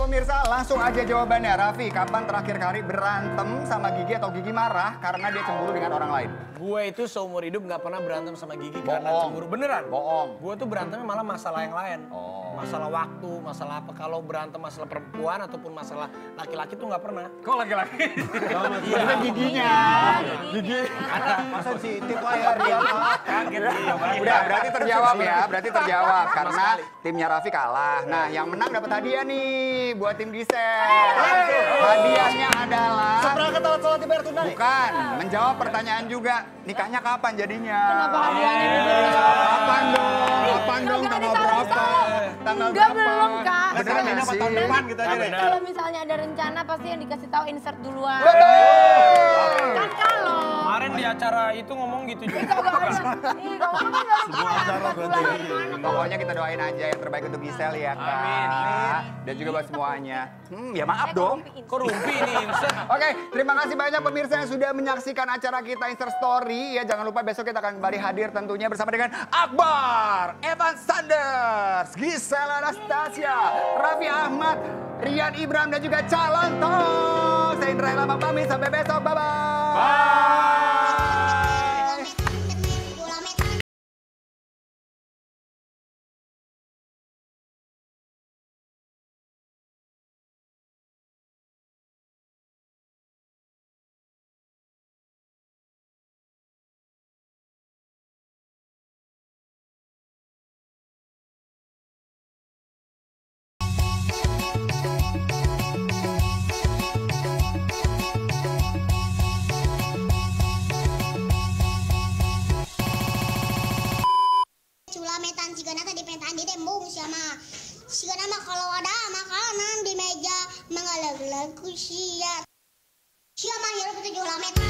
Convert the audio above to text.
pemirsa, langsung aja jawabannya. Raffi, kapan terakhir kali berantem sama Gigi atau Gigi marah karena dia cemburu dengan orang lain? Gue itu seumur hidup nggak pernah berantem sama Gigi karena cemburu. Beneran? Bohong. Gue tuh berantemnya malah masalah yang lain. Oh. Masalah waktu, masalah apa. Kalau berantem masalah perempuan ataupun masalah laki-laki tuh nggak pernah. Kok laki-laki? Iya. Giginya. Gigi. Karena sensitif lah ya Rian. Kaget dia. Udah, berarti terjawab ya. Berarti terjawab. Karena timnya Raffi kalah. Nah, yang menang dapat hadiah nih buat tim Gisel. Hadiahnya adalah... Seperangkat alat sholat dibayar tunai. Bukan, menjawab pertanyaan juga. Nikahnya kapan jadinya? Kenapa hadiahnya begini? Kapan dong? Kapan dong? Tanggal berapa? Tanggal Enggak, berapa? belum, Kak. Beneran ini apa tahun depan kita aja deh. Kalau misalnya ada rencana pasti yang dikasih tahu insert duluan. Kan kalau Kemarin di acara itu ngomong gitu juga. kagak ada. Ih, kalau kan baru keluar. Pokoknya kita doain aja yang terbaik untuk Gisel ya Kak. Amin. Dan juga buat semuanya. Ya maaf dong. Kok rumpi ini insert? Oke, terima kasih banyak pemirsa yang sudah menyaksikan acara kita Insta Story. Ya jangan lupa besok kita akan kembali hadir tentunya bersama dengan Akbar, Evan Sanders, Gisel Anastasia, Raffi Ahmad, Rian Ibram dan juga Calon Tos. Saya Indra Lama pamit, sampai besok. Bye-bye. Bye. Culametan sigana tadi pentaan di tembung sama sigana mah kalau ada makanan di meja mengalag-alag kusia siapa hirup itu culametan